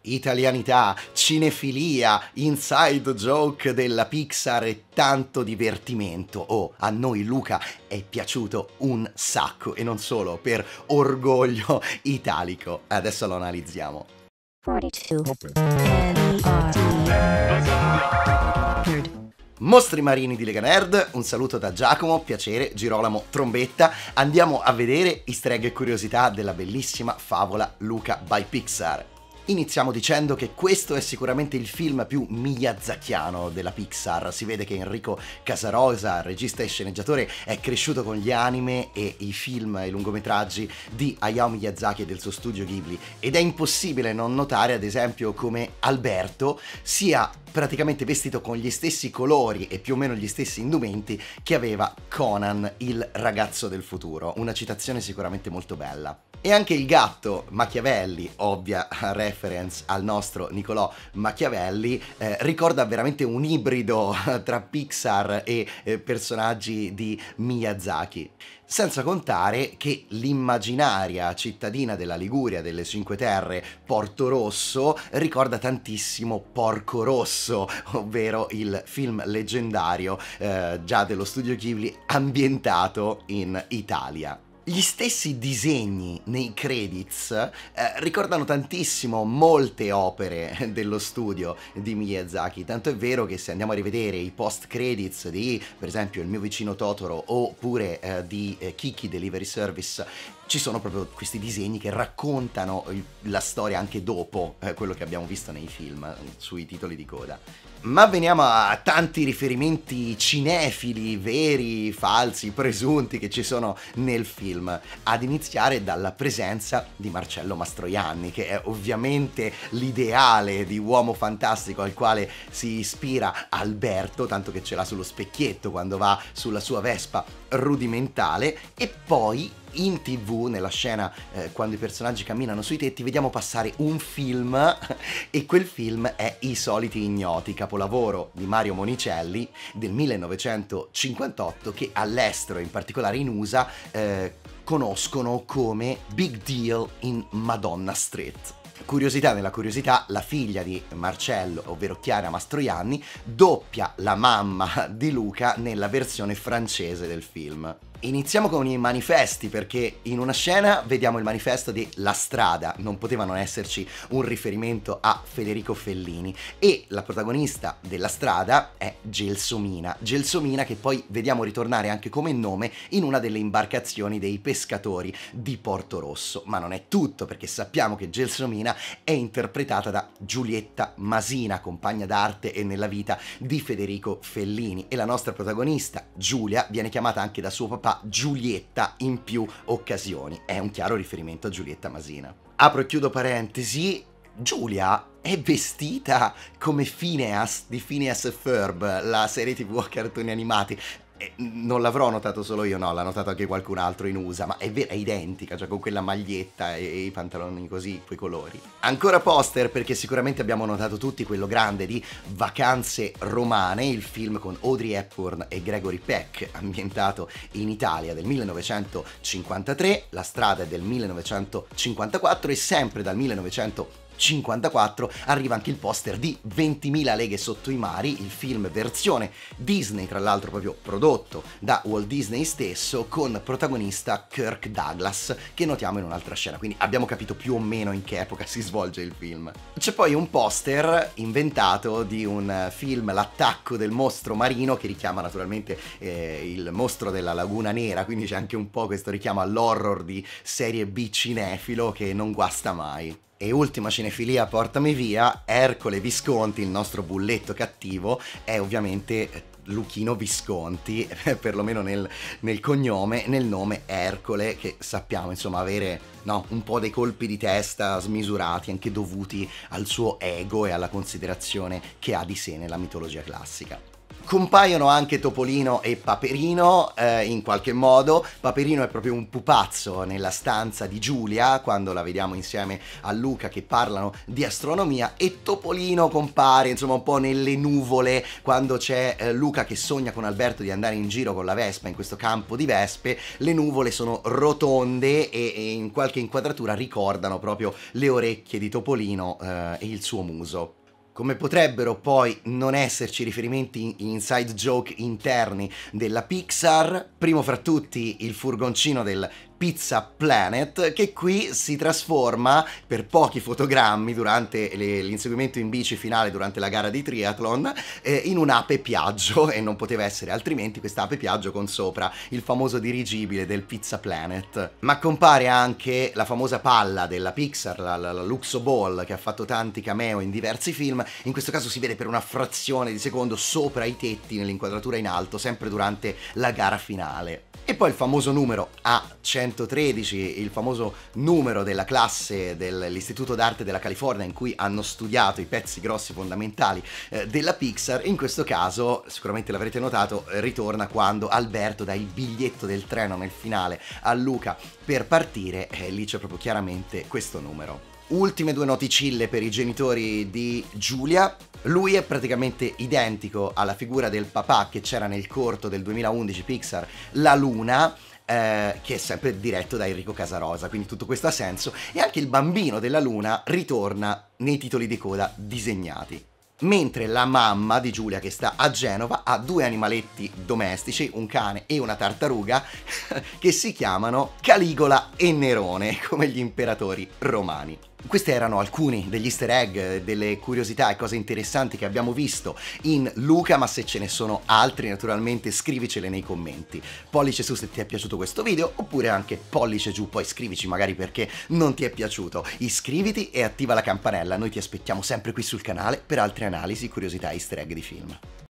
Italianità, cinefilia, inside joke della Pixar e tanto divertimento. Oh, a noi Luca è piaciuto un sacco e non solo, per orgoglio italico. Adesso lo analizziamo. 42. Mostri marini di Lega Nerd, un saluto da Giacomo, piacere, Girolamo, trombetta. Andiamo a vedere easter egg e curiosità della bellissima favola Luca by Pixar. Iniziamo dicendo che questo è sicuramente il film più miyazakiano della Pixar. Si vede che Enrico Casarosa, regista e sceneggiatore, è cresciuto con gli anime e i film e i lungometraggi di Hayao Miyazaki e del suo studio Ghibli, ed è impossibile non notare ad esempio come Alberto sia praticamente vestito con gli stessi colori e più o meno gli stessi indumenti che aveva Conan, il ragazzo del futuro. Una citazione sicuramente molto bella. E anche il gatto Machiavelli, ovvia reference al nostro Niccolò Machiavelli, ricorda veramente un ibrido tra Pixar e personaggi di Miyazaki. Senza contare che l'immaginaria cittadina della Liguria, delle Cinque Terre, Porto Rosso, ricorda tantissimo Porco Rosso, ovvero il film leggendario già dello studio Ghibli ambientato in Italia. Gli stessi disegni nei credits ricordano tantissimo molte opere dello studio di Miyazaki, tanto è vero che se andiamo a rivedere i post credits di, per esempio, Il mio vicino Totoro oppure di Kiki Delivery Service, ci sono proprio questi disegni che raccontano la storia anche dopo quello che abbiamo visto nei film, sui titoli di coda. Ma veniamo a tanti riferimenti cinefili, veri, falsi, presunti, che ci sono nel film, ad iniziare dalla presenza di Marcello Mastroianni, che è ovviamente l'ideale di uomo fantastico al quale si ispira Alberto, tanto che ce l'ha sullo specchietto quando va sulla sua Vespa rudimentale. E poi in TV, nella scena quando i personaggi camminano sui tetti, vediamo passare un film e quel film è I soliti ignoti, capolavoro di Mario Monicelli del 1958, che all'estero, in particolare in USA, conoscono come Big Deal in Madonna Street. Curiosità nella curiosità, la figlia di Marcello, ovvero Chiara Mastroianni, doppia la mamma di Luca nella versione francese del film. Iniziamo con i manifesti, perché in una scena vediamo il manifesto di La Strada, non poteva non esserci un riferimento a Federico Fellini, e la protagonista della Strada è Gelsomina, che poi vediamo ritornare anche come nome in una delle imbarcazioni dei pescatori di Porto Rosso. Ma non è tutto, perché sappiamo che Gelsomina è interpretata da Giulietta Masina, compagna d'arte e nella vita di Federico Fellini, e la nostra protagonista Giulia viene chiamata anche da suo papà Giulietta in più occasioni. È un chiaro riferimento a Giulietta Masina. Apro e chiudo parentesi, Giulia è vestita come Phineas di Phineas e Ferb, la serie TV a cartoni animati. Non l'avrò notato solo io, no, l'ha notato anche qualcun altro in USA, ma è vera, è identica, cioè con quella maglietta e i pantaloni così, quei colori. Ancora poster, perché sicuramente abbiamo notato tutti quello grande di Vacanze Romane, il film con Audrey Hepburn e Gregory Peck, ambientato in Italia del 1953, La Strada è del 1954 e sempre dal 1954 arriva anche il poster di 20.000 leghe sotto i mari, il film versione Disney, tra l'altro proprio prodotto da Walt Disney stesso, con protagonista Kirk Douglas, che notiamo in un'altra scena, quindi abbiamo capito più o meno in che epoca si svolge il film. C'è poi un poster inventato di un film, L'attacco del mostro marino, che richiama naturalmente il mostro della Laguna Nera, quindi c'è anche un po' questo richiamo all'horror di serie B cinefilo che non guasta mai. E ultima cinefilia, portami via, Ercole Visconti, il nostro bulletto cattivo, è ovviamente Luchino Visconti, perlomeno nel cognome, nel nome Ercole, che sappiamo insomma avere un po' dei colpi di testa smisurati, anche dovuti al suo ego e alla considerazione che ha di sé nella mitologia classica. Compaiono anche Topolino e Paperino in qualche modo. Paperino è proprio un pupazzo nella stanza di Giulia quando la vediamo insieme a Luca che parlano di astronomia, e Topolino compare insomma un po' nelle nuvole quando c'è Luca che sogna con Alberto di andare in giro con la Vespa in questo campo di vespe. Le nuvole sono rotonde e in qualche inquadratura ricordano proprio le orecchie di Topolino e il suo muso. Come potrebbero poi non esserci riferimenti inside joke interni della Pixar, primo fra tutti il furgoncino del Pizza Planet, che qui si trasforma per pochi fotogrammi durante l'inseguimento in bici finale durante la gara di triathlon in un'ape Piaggio, e non poteva essere altrimenti questa ape Piaggio con sopra il famoso dirigibile del Pizza Planet. Ma compare anche la famosa palla della Pixar, la Luxo Ball, che ha fatto tanti cameo in diversi film. In questo caso si vede per una frazione di secondo sopra i tetti nell'inquadratura in alto, sempre durante la gara finale. E poi il famoso numero A113, il famoso numero della classe dell'Istituto d'Arte della California in cui hanno studiato i pezzi grossi fondamentali della Pixar. In questo caso, sicuramente l'avrete notato, ritorna quando Alberto dà il biglietto del treno nel finale a Luca per partire, e lì c'è proprio chiaramente questo numero. Ultime due noticille per i genitori di Giulia. Lui è praticamente identico alla figura del papà che c'era nel corto del 2011 Pixar La Luna, che è sempre diretto da Enrico Casarosa, quindi tutto questo ha senso. E anche il bambino della Luna ritorna nei titoli di coda disegnati. Mentre la mamma di Giulia, che sta a Genova, ha due animaletti domestici, un cane e una tartaruga, che si chiamano Caligola e Nerone, come gli imperatori romani. Questi erano alcuni degli easter egg, delle curiosità e cose interessanti che abbiamo visto in Luca, ma se ce ne sono altri naturalmente scrivicele nei commenti. Pollice su se ti è piaciuto questo video, oppure anche pollice giù, poi scrivici magari perché non ti è piaciuto. Iscriviti e attiva la campanella, noi ti aspettiamo sempre qui sul canale per altre analisi, curiosità e easter egg di film.